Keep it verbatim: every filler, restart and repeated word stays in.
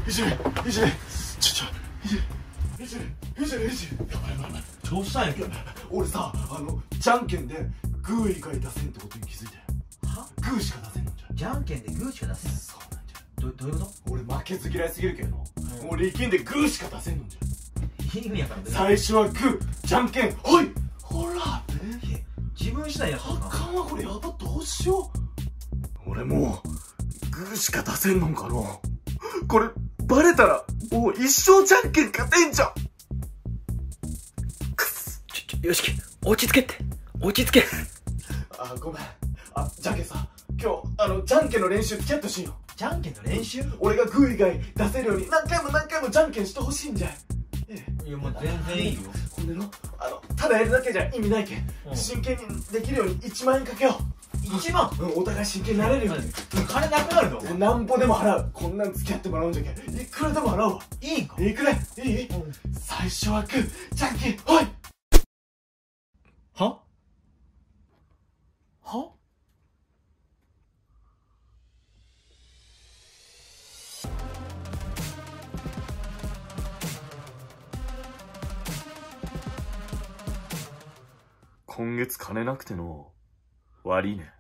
いじめいじめちょちょいじめいじめいじめいじめやばいやばいやばいどうしたんやけど。 俺さあのじゃんけんでグー以外出せんってことに気づいたよ。 はグーしか出せんのんじゃん。 じゃんけんでグーしか出せん。 そうなんじゃどどういうこ俺負けず嫌いすぎるけど、 うん、 俺力んでグーしか出せんのんじゃん。 と意味やからね。 最初はグーじゃんけんほいほらいや自分次第やったあな。 かんわこれやばどうしよう。俺もうグーしか出せんのんかの。これバレたらもう一生じゃんけん勝てんじゃん。くっちょちょよしき落ち着けって落ち着け。 あごめん。あじゃんけんさ今日あのじゃんけんの練習付き合ってほしいよ。 じゃんけんの練習。 俺がグー以外出せるように何回も何回もじゃんけんしてほしいんじゃん。ええいやもう全然いいよ。 ほんでのあのただやるだけじゃ意味ないけん、 うん、 真剣にできるようにいちまんえんかけよう。 いちまん。 うん、お互い真剣になれるように。 金なくなるぞ。 なんぼでも払う。こんなん付き合ってもらうんじゃけんいくらでも払うわ。 いいんか。 いくらいい、うん、最初はグーじゃんけんほい。 はは今月金なくての悪いね。